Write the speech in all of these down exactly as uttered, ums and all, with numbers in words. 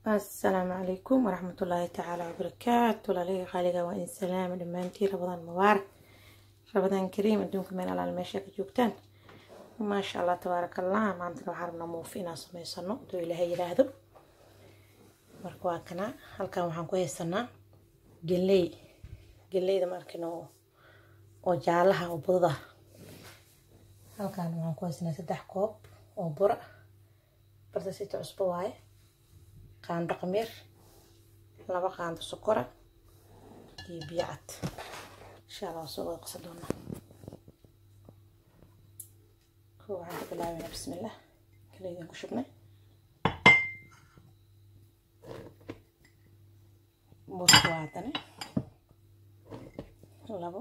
السلام عليكم ورحمة الله تعالى وبركاته. للي خالقة وإن سلام دمانتي رمضان مبارك، رمضان كريم. أدونكم من على المشاك جوكتان ما شاء الله تبارك الله. ما أنت حرمنا موفينا سمي صنو دو إلهي يراهدو مركواكنا هل كان وحن كويسنا جلي جلي ده مركنو وجعلها وبضة. هل كان وحن كويسنا سدح كوب وبرع برتسيت أسبوعي قاندو قمير لaba qaando sokora iyo biyo cad insha Allah soo wada qasadoona. Ko waxaan ka bilaabaynaa bismillah kaleeydan ku shubnay muswaadane labo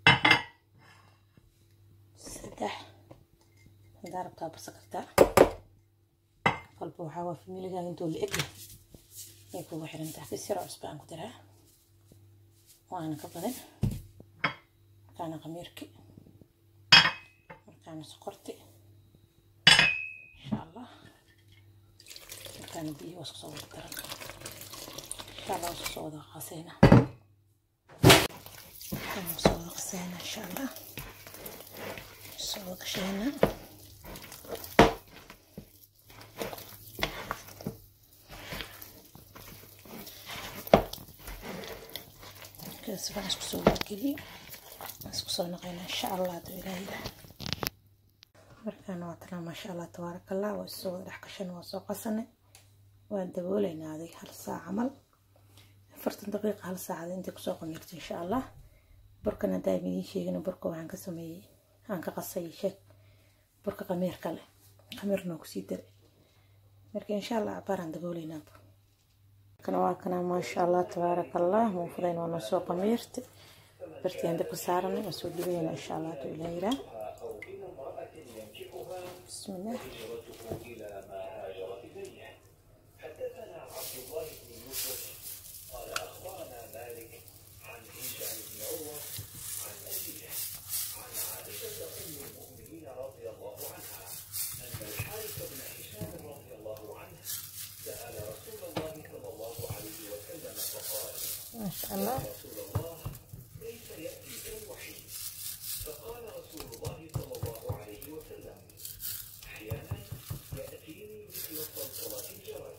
saddex darabta basakta qalbo waxa waa familiga intuu la eg يكون وحرن تحت السرعة أسبوعين كترها وأنا كبدن كان غميركي كان سكرتي إن شاء الله كان بيه وصوص كترها إن شاء الله وصوص غسينا كان وصوص غسينا إن شاء الله وصوص غشينا سبحان اسكو سو كلي اسكو سو نقينا ان شاء الله دو الهي markaan waatana ma sha Allah tabarakallah waa soo dhax qashan waa soo qasanay waan dabooleynaa adig hal saac amal afartan daqiiqo hal saac inta ku soo qonirtay insha Allah burkana daayimii sheegana burka waxaan ka sameeyay aan ka qasay sheeg burka qamiir kale qamirna ku sii dar marka insha Allah baaran dabooleynaa كنا واكنا ما شاء الله تبارك الله موفرين ونسوق قميرت برتي عندك سارنا وسوق بينا إن شاء الله توليرا. بسم الله. حدثنا عبد الله بن يوسف قال أخبرنا مالك عن هشام بن عروة عن أبيه عن عائشة أم المؤمنين رضي الله عنها أن الحارث بن هشام رضي الله عنه سأل رسول الله صلى الله عليه وسلم فقال: ما شاء الله. رسول الله كيف يأتي بالوحي؟ فقال رسول الله صلى الله عليه وسلم: أحيانا يأتيني مثل صلصلة الجرس.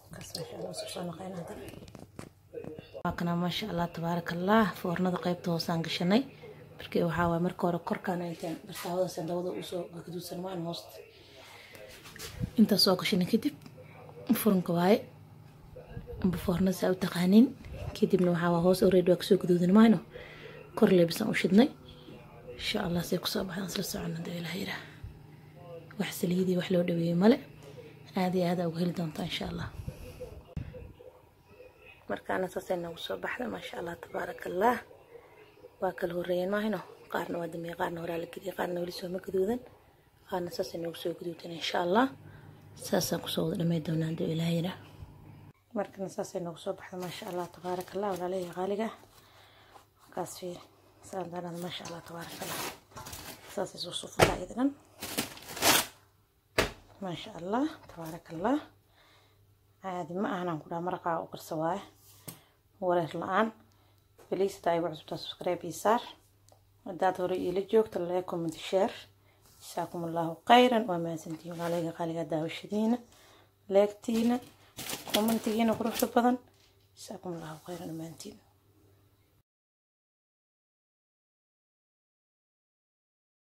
واكنا ما شاء الله تبارك الله فورنada qaybta hoosaan gashanay markii waxa waa marka hore korkaan intaan bartaawada sandawada u soo gaduusan maan hoos inta soo gashanay kadib furunka waay amba foornada saa u taqaanin kadibna waxa waa hoos already waa soo gaduudan maayno kor leebsan u shidnay insha Allah say ku soo baxaan soo soconada ilaahay wax saliidii wax loo dhaweeyay male aad iyo aad ugu heli doontaa insha Allah. markaana saasayna ugu soo baxda ma sha Allah tabarakallah waa kala horeeyeen maahino qaarna waa damay qaarna hore la gadiy qaarna wali soo ma gaduudan qaarna saasayna ugu soo gaduudan insha Allah saasa ku soo dhamay doonaan doo ilaahayna. markaana saasayna ugu soo baxda ma sha Allah tabarakallah walaalay qaaliga kaas fiir saadana ma sha Allah tabarakallah saasay soo soo fadhiidan ما شاء الله تبارك الله. عادي ما أنا نقول مرقة وقرصواه ولا الآن بليس تايبوا عزبتا سبسكرايب يسار ودات هوري إلي جوك تلاقيكم من الشير. جزاكم الله خيرا وما سنتين عليك خالق داوشدين لايكتين كومنتين وقروح تبضن. جزاكم الله خيرا وما سنتين.